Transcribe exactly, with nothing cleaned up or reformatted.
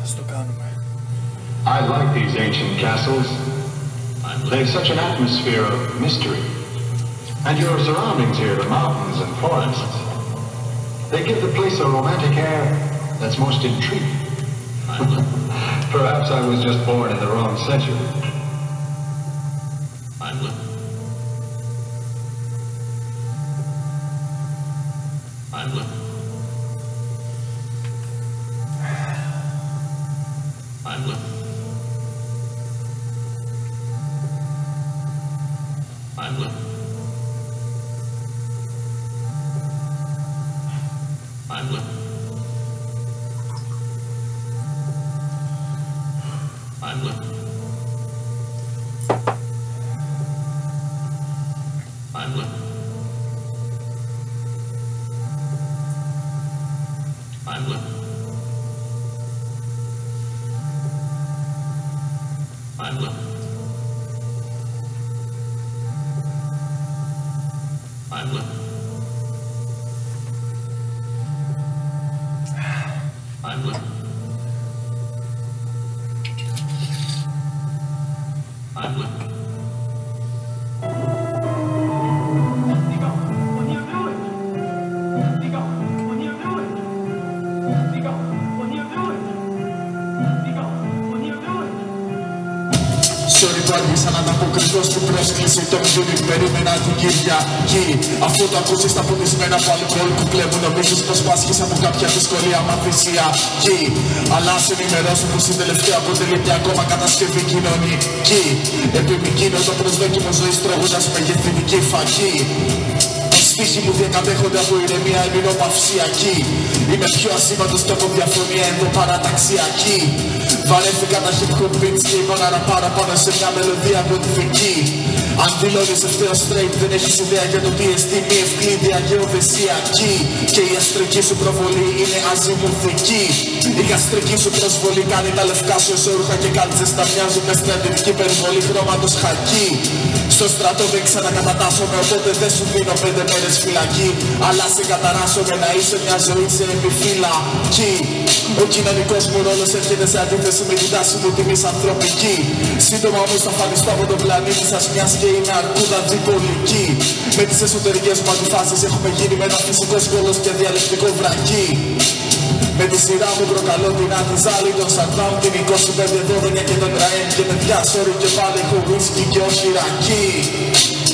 Ας το κάνουμε. I like these ancient castles. They have such an atmosphere of mystery. And your surroundings here, the mountains and forests, they give the place a romantic air that's most intriguing. Perhaps I was just born in the wrong century. I'm looking. I'm looking. I'm looking. I'm looking. I'm looking. I'm looking. I'm looking. I'm looking. I'm looking. I'm looking. I'm looking. I'm looking. Nico, what are you doing? Nico, what are you doing? Nico, what are you doing? Nico, what are you doing? Sorry που άργησα να ανταποκριθώ στην πρόσκληση. Το μηδόνι περίμενα την Κυριακή. Αφού το ακούσεις τα ποτισμένα από αλκοόλ που κλέβουν, νομίζεις πως πάσχεις από κάποια δυσκολία μαθησιακή. Αλλά ας ενημερώσω πως η τελευταία αποτελείται ακόμα κατασκευή κοινωνική. Επιμικρύνω το προσδόκιμο ζωής τρώγοντας μεγεθυντική φαγή. Στίχοι μου διακατέχονται από ηρεμία ελληνοπαυσιακή. Είμαι πιο ασήμαντος και από διαφωνία ενδοπαραταξιακή. Βαρέθηκα τα hip hop beats και είπα να ραπάρω πάνω σε μια μελωδία κωδική. Αν δηλώνεις ευθέω straight δεν έχεις ιδέα για το τι εστί μη ευκλήδια γεωδεσιακή. Και η αστρική σου προβολή είναι αζημουθική. Η γαστρική σου προσβολή κάνει τα λευκά σου εσώρουχα και κάλτσες να μοιάζουν με στρατιωτική περιβολή χρώματος χακί. Στο στρατό δεν ξανακατατάσσομαι, οπότε δεν σου δίνω πέντε μέρες φυλακή. Αλλά σε καταράσσομαι να είσαι μια ζωή σε επιφύλακη. Ο κοινωνικός μου ρόλος έρχεται σε αντίθεση με την τάση μου τη μισανθρωπική. Σύντομα όμως θα φανιστώ από τον πλανήτη σας, μιας και είναι αρκούδα διπολική. Με τις εσωτερικές μου αντιφάσεις έχουμε γίνει με ένα φυσικό σχόλος και διαλεκτικό βρακί. Με τη σειρά μου προκαλώ την αντιζάλη, τον Σαντάμ, την είκοσι πέντε δώδεκα και τον Ραέμ. Και με διάσορη και πάλι έχω whisky και όχι ρακί.